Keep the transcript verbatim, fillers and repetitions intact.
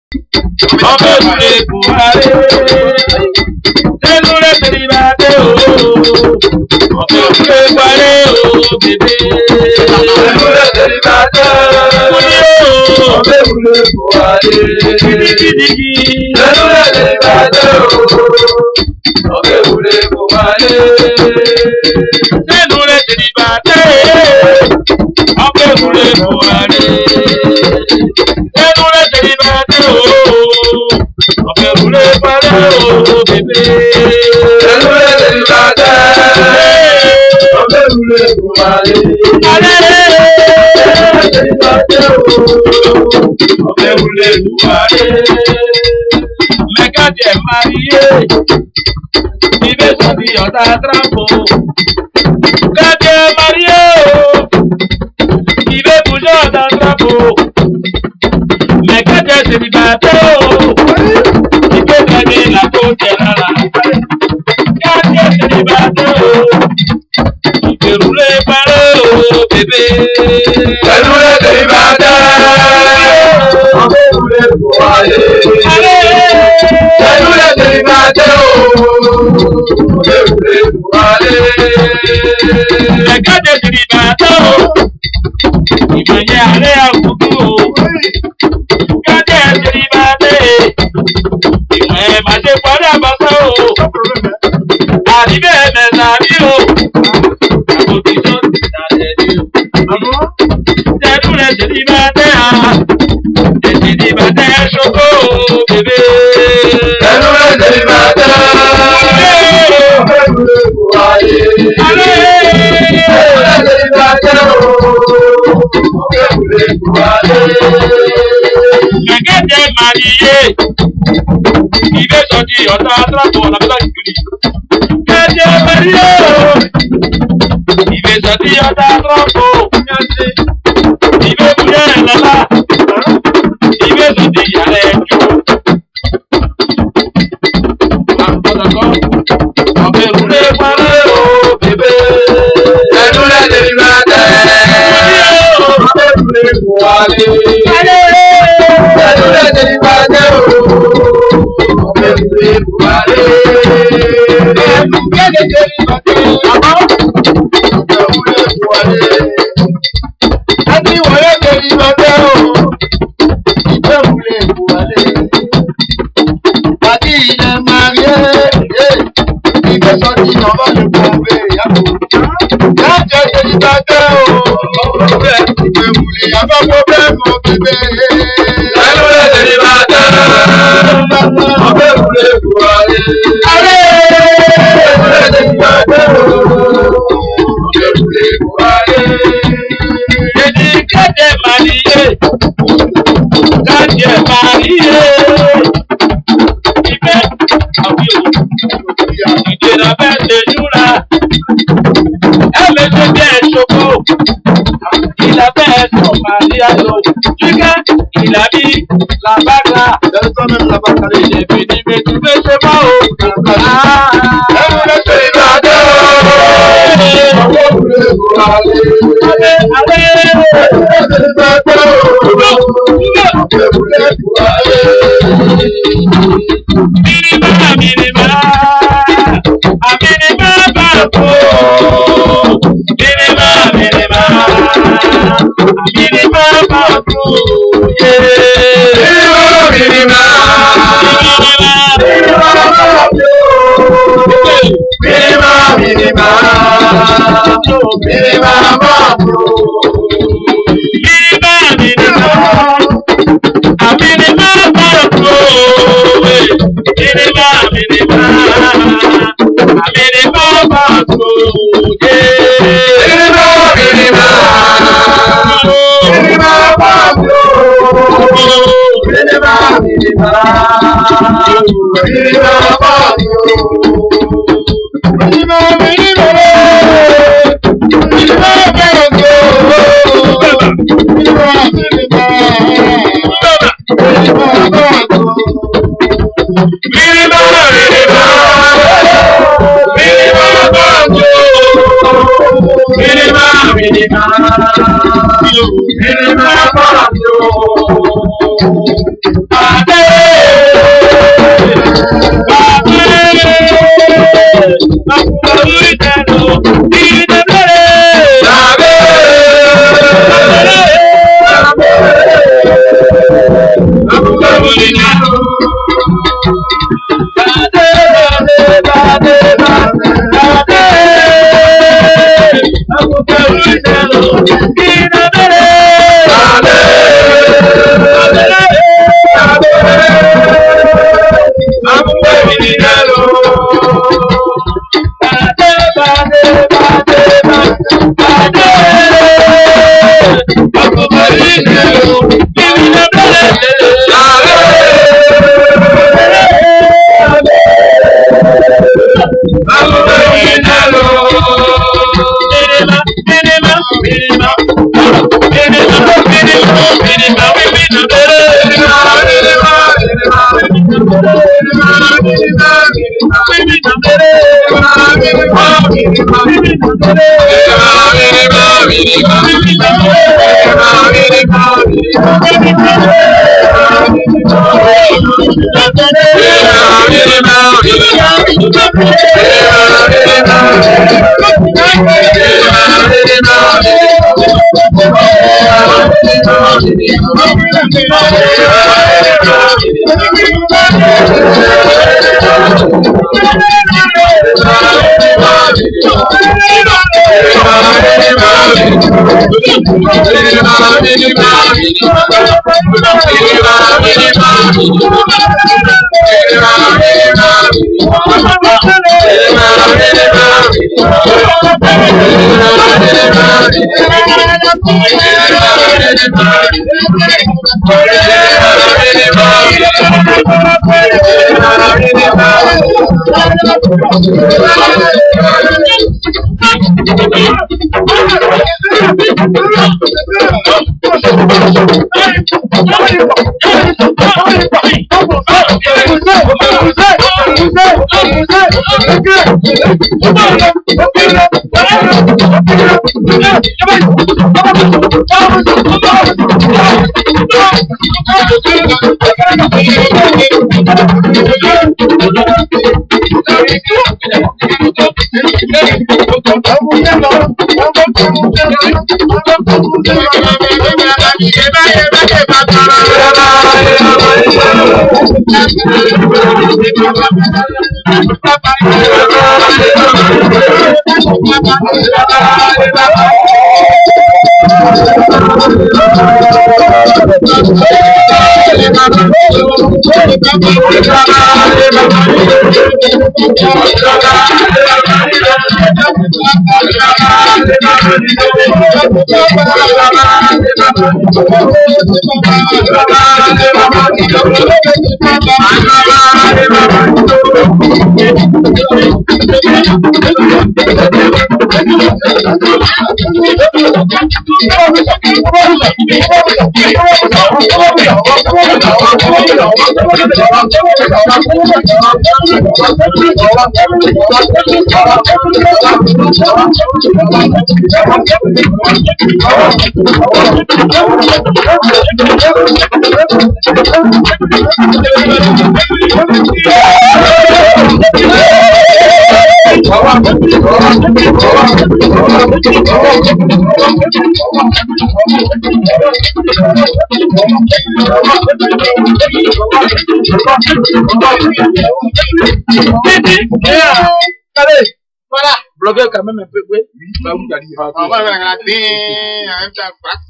On peut rouler pour aller. C'est nous les célibataires. On peut rouler pour aller au bébé. C'est nous les célibataires. On peut rouler pour aller. C'est nous les célibataires. On peut rouler pour aller. C'est nous les célibataires. On peut rouler pour aller. C'est nous les célibataires. On peut rouler pour aller au bébé. C'est nous les célibataires. On peut rouler pour aller. Allez, célibataires. On peut rouler pour aller. Mais quand tu es marié, il veut sortir en ta drapeau. Quand tu es marié, il veut bouger en ta drapeau. Mais quand tu es célibataire, il peut gagner la côte et la la. Quand tu es célibataire, il peut rouler par le bébé. C'est nous les célibataires, on peut rouler pour aller. Allez, c'est nous les célibataires, on peut rouler pour aller. Mais quand tu es célibataire, il veut y aller à Foucault. Quand tu es célibataire, il veut marcher par la basse. Arrivé mes amis, la position dans les yeux. C'est nous les célibataires, les célibataires choco, bébé. C'est nous les célibataires, on peut rouler pour aller. Allez, c'est nous les célibataires, on peut rouler pour aller. Mais quand tu es marié, il veut sortir en train pour la blague. Quand tu es marié, il veut sortir en train pour. Il veut bouger là-bas. Il veut sortir avec nous. On peut rouler par le haut, bébé. C'est nous les célibataires. On peut rouler pour aller. Allez, c'est nous les célibataires. On peut rouler pour aller. C'est des célibataires. On peut rouler pour aller. Andy, voilà célibataire. Il peut rouler pour aller. Padi, il est marié. Il veut sortir, on va le bomber. Quand tu es célibataire, il peut rouler. Il n'y a pas de problème, mon bébé. C'est nous les célibataires. On peut rouler pour aller. Allez, c'est nous les célibataires. On peut rouler pour aller. J'ai dit que tu es marié. Quand tu es marié, il fait. Il la bête de nous là. Elle me fait bien choco. Il a fait son mari à l'eau. Tu gars, il a mis la bague là. J'ai fini, mais tu veux chez moi. Ah, elle me fait Minima, minima, a minima bapo. Minima, minima, a minima bapo. Minima, minima, minima bapo. Minima, minima, minima bapo. Minima, minima, a minima bapo. Minima, minima, a minima bapo. Minima, minima, minima bapo. Minima, minima, minima bapo. Minima, minima, minima bapo. Minima, minima, minima bapo. Minima, minima, minima bapo. Minima, minima, minima bapo. Abel, Voilà, blogueur quand même un peu, oui. On va regarder, en même temps,